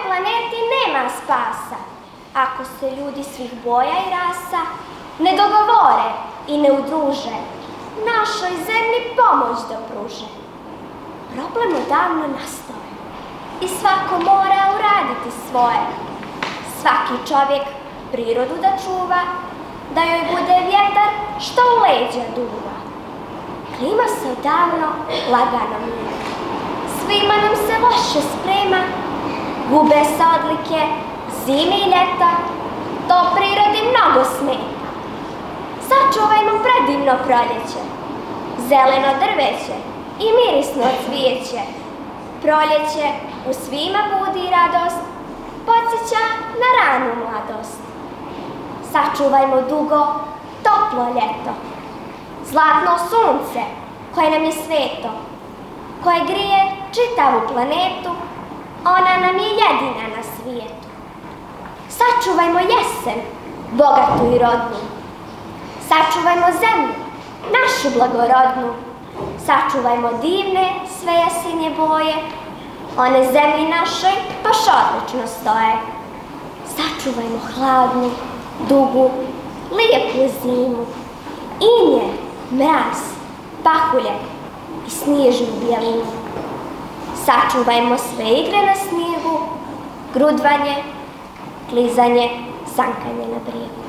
planeti nema spasa ako se ljudi svih boja i rasa ne dogovore i ne udruže, našoj zemlji pomoć da pruže. Problem odavno nastao je i svako mora uraditi svoje. Svaki čovjek prirodu da čuva, da joj bude vjetar što u leđa duva. Klima se odavno lagano mijenja, svima nam se loše sprema, gube se odlike zime i ljeta, to prirodi mnogo smeta. Sačuvajmo predivno proljeće, zeleno drveće i mirisno cvijeće. Proljeće u svima budi radost, podsjeća na ranu mladost. Sačuvajmo dugo, toplo ljeto, zlatno sunce koje nam je sveto, koje grije čitavu planetu, ona nam je jedina na svijetu. Sačuvajmo jesen, bogatu i rodnu, sačuvajmo zemlju, našu blagorodnu, sačuvajmo divne sve jesenje boje, one zemlji našoj baš odlično stoje. Sačuvajmo hladnu, dugu, lijepu zimu, inje, mraz, pahulje i snježnu bijelinu. Sačuvajmo sve igre na snijegu, grudvanje, klizanje, sankanje na brijegu.